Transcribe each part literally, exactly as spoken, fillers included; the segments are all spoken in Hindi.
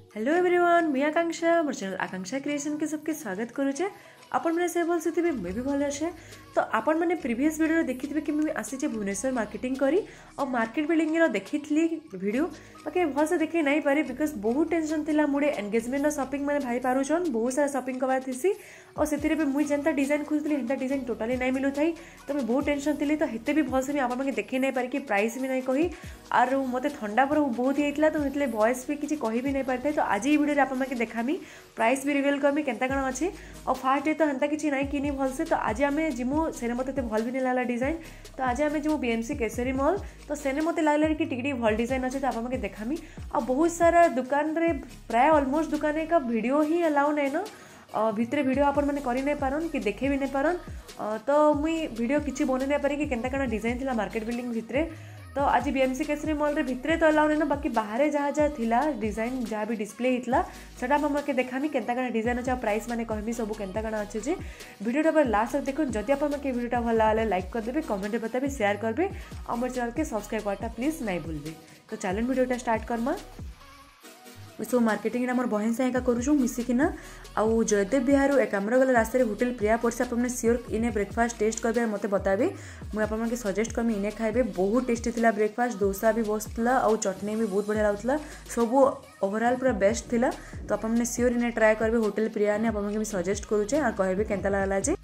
हेलो एवरीवन, मैं आकांक्षा मोर चैनल आकांक्षा क्रिएशन के सबके स्वागत करुचे। आपण मैंने से भल से मुझे भी भल अच्छे। तो आपण मैंने प्रीवियस वीडियो देखी कि मुझे आसी भुवनेश्वर मार्केटिंग करी और मार्केट बिल्डिंग देखी वीडियो बाकी भल से देखी नहीं पारे बिकज बहुत टेंशन थिला मुझे एंगेजमेंट शॉपिंग मैंने भाई पारुछन बहुत सारा शॉपिंग करवार थी और से मुझे जेनता डिजाइन खोजती हेन्ता डिजाइन टोटाली नहीं मिलू थी। तो मैं बहुत टेंशन थी तो हेते भी भल से मुझे आपन देखी नहीं पारि कि प्राइस भी नहीं कही आर मत ठंडा पर बहुत ही होता तो ये वॉइस भी किसी कह भी नहीं पारि। तो आज ये वीडियो आप देखामी प्राइस भी रिवील करमी केनता कण अच्छे और फास्ट तो हेन्ता किसी नहीं किनी भल से। तो आज आम जिमु सेने मत भल भी नहीं लगला डिजाइन। तो आज आम जिमु बीएमसी केसरी मॉल तो सेने मत लगला कि टिके भल डिजाइन अच्छे। तो आप देखामी और बहुत सारा दुकान रे प्राय ऑलमोस्ट दुकान का वीडियो ही अलाउ नहीं ना भितर वीडियो आपण मैंने करी नहीं पारन कि देखे भी नहीं पारन। तो मुई वीडियो किसी बन नहीं पारि कि केनता कण डिजाइन थिला मार्केट बिल्डिंग भितर। तो आज बीएमसी केसरी मॉल रे भितर तो अलाउ नहीं ना बाकी बाहर जहाँ जहाँ थिला डिजाइन जहाँ भी डिस्प्ले होता सेटा आमके देखामी केनता कण डिजाइन अच्छे प्राइस मैंने कहमी सब केनता कण अच्छे जे वीडियोटा पर लास्ट तक देखो। जदि आपके वीडियोटा भल लगे लाइक करदे कमेंट बताबे शेयर करबे और मोर चैनल के सब्सक्राइब करटा प्लीज नहीं भूलबे। तो चलन वीडियोटा स्टार्ट करमा। सो मार्केटिंग मोर बहन से एका करूँ मिसिकिना आउ जयदेव बिहार एकाम्र गला रास्ते होटेल प्रिया पड़से आपने सियोर इने ब्रेकफास्ट टेस्ट करेंगे मत बताबे मुझे आपके सजेस्ट करमी इने खाइबे बहुत टेस्टी थिला ब्रेकफास्ट डोसा भी बसला और चटनी भी बहुत बढ़िया लगुला सब ओवरऑल पूरा बेस्ट थिला। तो आपने सियोर इने ट्राए करेंगे होटेल प्रिया ने आपके भी सजेस्ट करुचे और कहबे केनता लागला जे।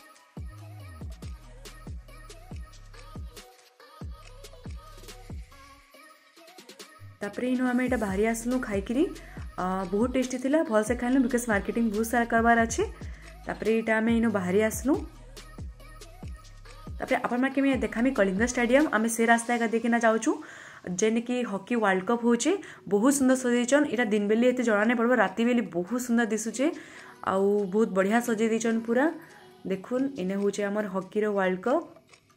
तापर इनो आम यहाँ बाहरी आसलु खाई बहुत टेस्टी थिला भल से खाइलु बिकज मार्केटिंग बहुत सारा करवार अच्छे। तापर यहाँ आम इनो बाहरी आसलु तापर आपण के देखामी कलिंग स्टेडियम आम से रास्ता एका देखना जाऊँ जेन कि हॉकी वर्ल्ड कप होचे बहुत सुंदर सजेचन। यहाँ दिन बेली एत जना नहीं पड़ो राति बेली बहुत सुंदर दिशुचे आउ बहुत बढ़िया सजे देचन पूरा देखुन इने होचे आमर हॉकी रो वर्ल्ड कप।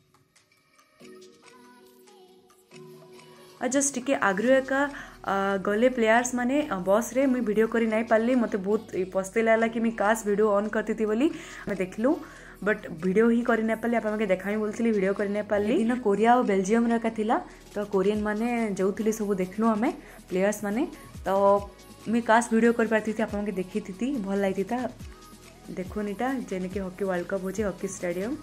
और जस्ट टिके आग्रह एका गले प्लेयर्स माने बस रे मुझे वीडियो करी नहीं पार्ली मत बहुत पस्ते लगला कि मैं काश वीडियो ऑन करती थी बोली मैं देखलु बट वीडियो ही करी नहीं पार्ली आपके देखामी बोलती वीडियो करी नहीं पार्ली। दिन कोरिया और बेल्जियम रा थिला तो कोरियन माने जो थी सब देखलु आम प्लेयर्स माने तो मैं काश वीडियो कर पार्टी थी आपके देखी थी भल लगी था देखुन इटा जेन कि हॉकी वर्ल्ड कप हो हॉकी स्टेडियम।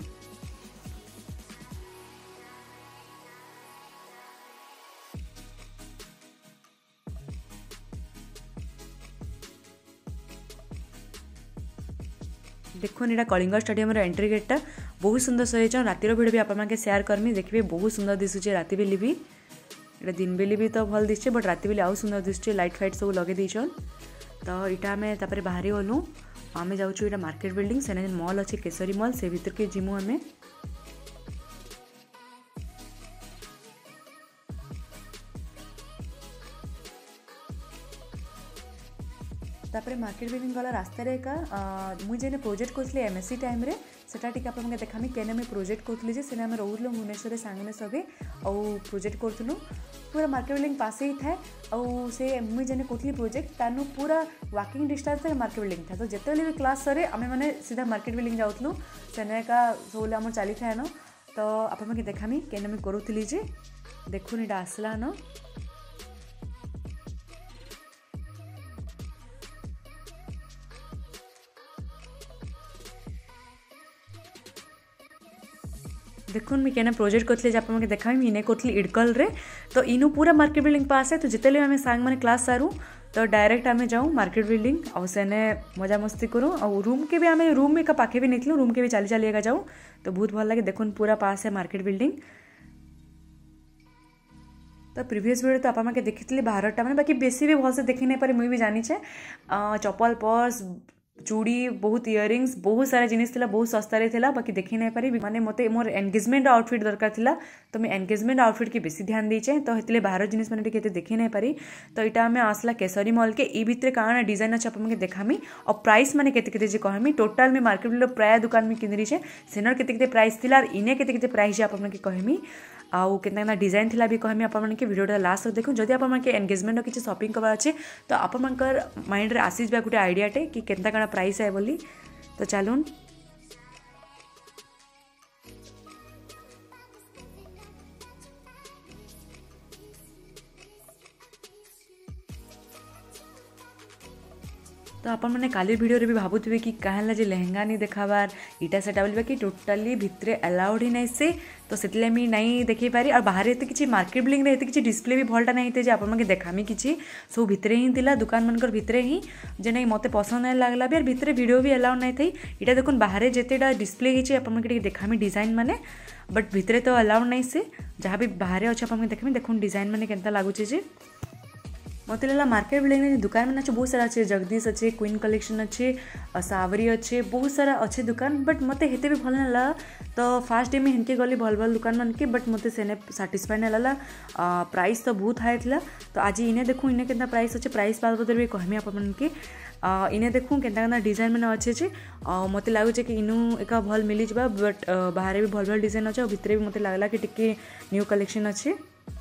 देखुन यहाँ कलिंग स्टेडियम एंट्री गेटा बहुत सुंदर सजाइछन रातिर भिड भी आपके शेयर करमी देखिए बहुत सुंदर दिशुचे राति बेली भी यहाँ दिन बेली भी तो भल दिशे बट राति बेली आउ सुंदर दिशुचे लाइट फाइट सब लगे देछन। तो यहाँ आम तापर बाहरी गलु आम जाऊँ यहाँ मार्केट बिल्डिंग सेने मॉल अच्छे केसरी मॉल से भीतर के जिमु आम। तापर मार्केट बिल्डिंग गला रास्तार एका मुझे प्रोजेक्ट करी एमएससी टाइम रे सेटा टिके आपके देखामी केने मुझे प्रोजेक्ट करी जे सेने रोलु भुवनेश्वर सांगने सबे और प्रोजेक्ट करूँ पूरा मार्केट बिल्डिंग पास ही था और से मुझे जेने करी प्रोजेक्ट तानु पूरा वाकिंग डिस्टेंस मार्केट बिल्डिंग था। तो जिते भी क्लास सरे आम मैंने सीधा मार्केट बिल्डिंग जाऊँ सेने का सब आम चली था न। तो आपके देखामी केने मुझे करूली जे देखुन यहाँ आसला न देखुन मैं केना प्रोजेक्ट करथले जे आपके देखामी मिने करथली इडकल रे। तो इनु पूरा मार्केट बिल्डिंग पास है तो जिते आम सांग मैंने क्लास सारू तो डायरेक्ट आम जाऊँ मार्केट बिल्डिंग और सेने मजा मस्ती करूँ और रूम के भी आम रूम का पाखे भी निकलूँ रूम के भी चली चलिएगा जाऊँ तो बहुत भल लगे। देखुन पूरा पास है मार्केट बिल्डिंग। तो प्रीवियस वीडियो तो आपके देखी बाहरटा मैंने बाकी बेसी भी भल से देखी नहीं पारे मुझे भी जानीचे चप्पल पर्स चूड़ी बहुत इयरिंग्स बहुत सारा जिनिस थिला बहुत सस्ता रे थिला बाकी देखी नहीं पारी माने मते मोर एंगेजमेंट आउटफिट दरकार थिला तो मैं एंगेजमेंट आउटफिट की बेसी ध्यान दीचे तो हेतले बाहर जिनिस मैंने टिके देखी नहीं पारी। तो इटा हमें आसला केसरी मॉल के ई भितर काना डिजाइन अच्छे आपके देखामी और प्राइस माने केते केते जे कहमी टोटल में मार्केट बिल्डिंग प्राय दुकान में किनरी छे सेनर केते केते प्राइस थिला और इने केते केते प्राइस जे आपके कहमी आउ केतना डिजाइन थिला भी कहमी आपके वीडियोटा लास्ट तक देखो। जदि आपके एंगेजमेंट किसी शॉपिंग करवार अच्छे तो आपंकर माइंड रे आसीज बा गोटे आइडियाटे कि केतना काना प्राइस है बोली। तो चलून तो आपण मैंने काली वीडियो भी भावुवे कि कहाँ जे लेहेंगा नहीं देखाबार इटा सेटा बोलबा कि टोटाली भितरे अलाउड ही नहीं से तो से मुझे नहीं देखी पारी और बाहर एत किसी मार्केट बिल्डिंग रे एत किसी डिस्प्ले भी भलटा नहीं थे आप देखामी किसी सब भितरे ही थिला दुकान मनकर भितरे ही जे नहीं मते पसंद नहीं लगला भी और भितरे वीडियो भी अलाउड नहीं थी इटा देखुन बाहर जितेटा डिस्प्ले होती आपके देखामी डिजाइन माने बट भितरे तो अलाउड नहीं से जहाँ भी बाहर अच्छे आप देखामी देखुन डिजाइन माने केनता लागुचे जे मत लगा मार्केट बिल्डिंग में दुकान में अच्छे बहुत सारा अच्छे जगदीश अच्छे क्वीन कलेक्शन अच्छे सावरी अच्छे बहुत सारा अच्छे दुकान बट मत हेते भी भल नहीं लगा तो फास्ट डे में हेनके गली भल भल दुकान मन के बट मत से साटिस्फाई नहीं लगा प्राइस तो बहुत हाई था तो आज इन्हें देखूँ इन्हें के प्राइस अच्छे प्राइस बाबद भी कहमी आपके इन्हें देखूँ के डिजाइन मैंने अच्छे अच्छे मत लगुचे कि इनू एक भल मिली जा बट बाहर भी भल भल डिजाइन अच्छे और भितर भी मत लगला कि टिके न्यू कलेक्शन अच्छे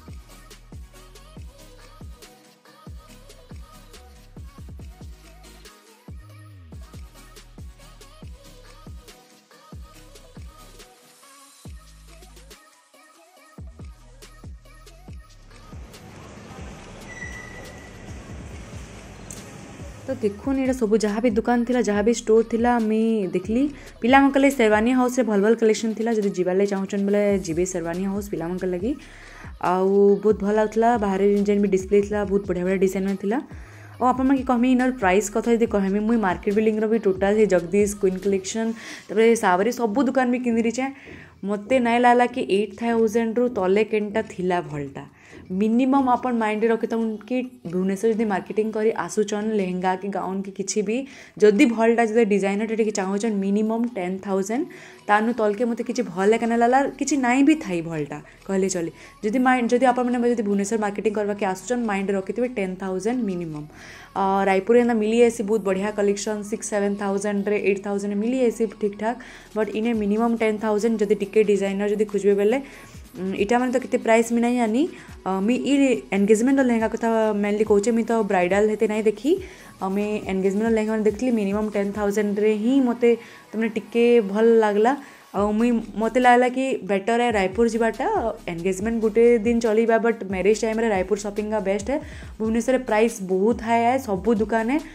तो देखुन ये सब जहाँ भी दुकान थिला जहाँ भी स्टोर थिला मुई देखली पिला कले शेरवानी हाउस रे भल भल कलेक्शन थिला जदि जीवाले चाहूचन बोले जीवे शेरवानी हाउस पिला मन लगी आउ बहुत भल आउथला बाहर जेन भी डिस्प्ले थिला बहुत बढ़िया बढ़िया डिजाइन में थिला और आप कहमी इनर प्राइस कथा यदि कहमी मुई मार्केट बिल्डिंग रो भी टोटाल जगदीश क्वीन कलेक्शन तापर सावरी सब दुकान भी किनी रीचे मते नाई लागला कि एट थाउजेंड रु तले केनटा थिला भलटा मिनिमम अपन माइंड रखी था कि भुवनेश्वर जब मार्केटिंग करी आसुचन लेहेंगा कि गाउन कि किसी भी जदि भलटा जो डिजाइनर टे चाहूचन मिनिमम टेन थाउजेंड तानु तल के मत कि भल लेकिन लाला कि नाई भी थाई भलटा कहले चले जदि माइंड जदि आप मैंने भुवनेश्वर मार्केटिंग करवा के आसुचन माइंड रखी थे टेन थाउजेंड मिनिमम रायपुर एना मिली आसी बहुत बढ़िया कलेक्शन सिक्स सेवेन थाउजेंड रे एट थाउजेंड मिली आसी ठीक ठाक बट इन्हें मिनिमम टेन थाउजेंड जदि टिके डिजाइनर जदि खोजे बेले इटा मैंने तो कितने प्राइस में नहीं आनी मी एनगेजमेंट लहंगा कथा मेनली कौचे मी तो ब्राइडल हेते नहीं देखी मी एनगेजमेंट लहंगा मैंने देखली मिनिमम टेन थाउजेंड रे ही मते तुमने टिके भल लगला और मुई मते लागला कि बेटर है रायपुर जावाटा एनगेजमेंट गोटे दिन चलवा बट मैरिज टाइम रे रायपुर शॉपिंग का बेस्ट है भुवनेश्वर प्राइस बहुत हाई है सब दुकान है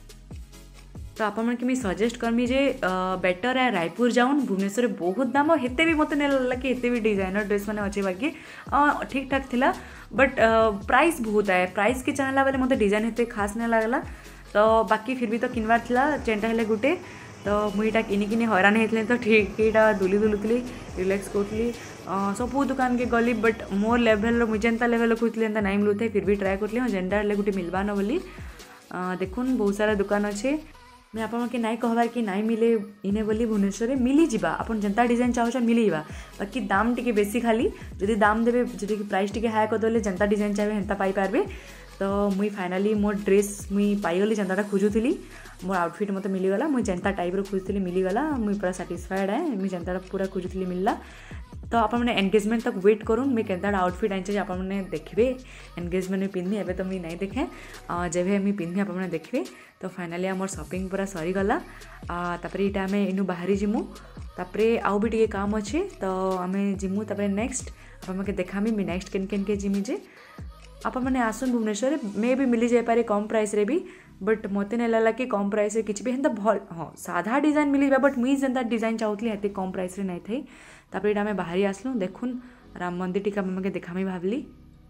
तो आप मैं सजेस्ट करमी जे बेटर है रायपुर जाऊन भुवनेश्वर बहुत दाम हेते भी मत नहीं लगा कि हेते भी डिजाइनर ड्रेस मैंने अच्छे बाकी ठीक ठाक थिला बट प्राइस बहुत है प्राइस के चाहला बेले मत डिजाइन हेते खास नहीं लगला तो बाकी फिर भी तो किनवार थिला चेंटा हेले गुटे तो मुईटा किनी किनी हैरान होते तो ठीक यहाँ दुली दुलुली रिलैक्स करूली सब दुकान के गली बट मोर लेवल मुझे जेनता लेवल खोजली एंता नहीं मिलूथे फिर भी ट्राए करली जेनटा हेले गुटे मिलबा न बोली देखुन बहुत सारा दुकान अच्छे मैं आपके नाई कहबार कि नाई मिले इने बोली भुवनेश्वर मिली जावा आपन जनता डिजाइन चाहूचन मिली जावा बाकी दाम टिके बेसी खाली जदि दाम देवे जदि प्राइस टिके हाई करदे जनता डिजाइन चाहिए हेन्ता पाई पारबे तो मुई फाइनाली मोर ड्रेस मुई पाईगली जनता खोजुली मोर आउटफिट मत मिलीगला मुई जनता टाइप रो खोजुली मिलीगला मुई पूरा साटिस्फाइड है मुई जनता पूरा खोजुली मिलला तो आप मैंने एनगेजमेंट तक वेट करूँ मैं केन्ता आउटफिट आनी आप मैंने देखिए एनगेजमेंट में पिंधि एवं तो मुझे नहीं देखे जब मुझे पिंधि आप देखिए तो फाइनाली आम शॉपिंग पूरा सरीगला तापर यहाँ आम इनू बाहरी जिमु तापर आउ भी टे काम अच्छे तो आम जिमु तापर नेक्स्ट आप देखामी मैं नेक्स्ट केन केन के जिमी जे आप मैंने आसुन भुवनेश्वर मे भी मिली जाए कम प्राइस रे भी बट मत नहीं लगा कि कम प्राइस रे किसी भी हेन्ता भल हाँ साधा डिजाइन मिली जाए बट मुझे जेनता डिजाइन चाहूली हेते कम प्राइस रे नहीं थी तापर यहाँ आम बाहरी आसलु देखुन राम मंदिर टी आम देखामी भावली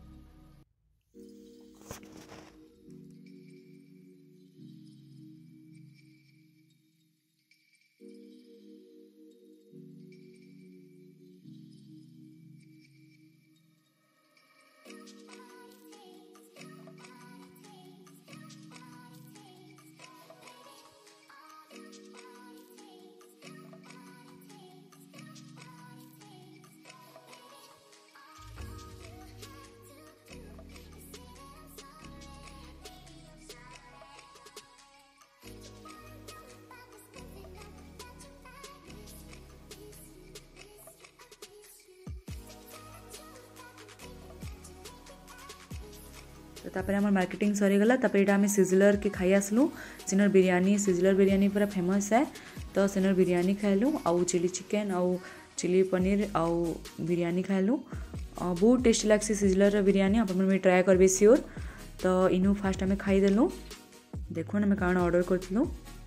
तो तापर आम मार्केटिंग सरीगला तापर यहाँ आम सिजलर के खाई आसलु सेनर बिरयानी सिजलर बिरयानी पूरा फेमस है तो सेनर बिरयानी खाइलु आउ चिली चिकेन आउ चिली पनीर आउ बिरयानी खाइलु बहुत टेस्टी लग्सी सिजलर बिरयानी आप ट्राए करबे सियोर तो इनू फास्ट आम खाईदेलु देखो आम कौन ऑर्डर करूँ।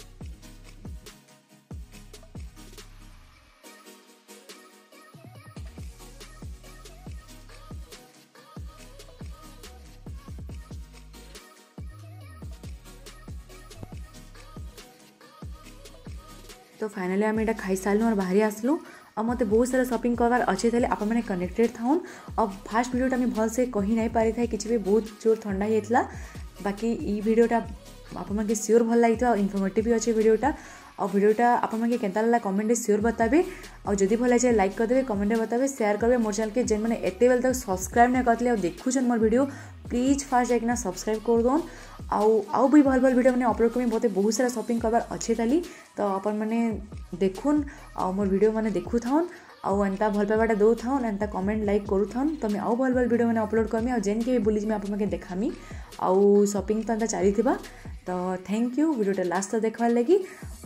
तो फाइनली आम यहाँ खाई सारू और बाहरी आसलु और मत बहुत सारा शॉपिंग करवार अच्छे थे आप मैंने कनेक्टेड थाउन और फास्ट वीडियोटा मुझे भल से कही नहीं पारी था कि भी बहुत जोर ठंडा होता बाकी ये वीडियोटा आप सियोर भल लगी और इनफॉर्मेटिव भी अच्छे वीडियोटा और वीडियोटा आप केता लगा कमेंट सियोर बताबे और जदि भल लगे लाइक करदे कमेंट बताबे शेयर करेंगे मोर चैनल के जेन मैंने एत बेल तक सब्सक्राइब नहीं करते और देखुन मोर वीडियो प्लीज फास्ट जाकिना सब्सक्राइब कर दौन आउ आउ भी भल भल वीडियो मैंने अपलोड करें बहुत बहुत सारा शॉपिंग करवार अच्छे थाली तो अपन मैंने देखुन आ मोर वीडियो मैंने देखु थाउन आउ एंता भल पाइबाटा दौ थाउन एंता कमेंट लाइक करू थाउन तो मैं आउ भल भल वीडियो मैंने अपलोड करमी और जेन के बुली आप देखामी आउ शॉपिंग तो एंता चली तो थैंक यू वीडियोटा लास्ट तो देखवार लगी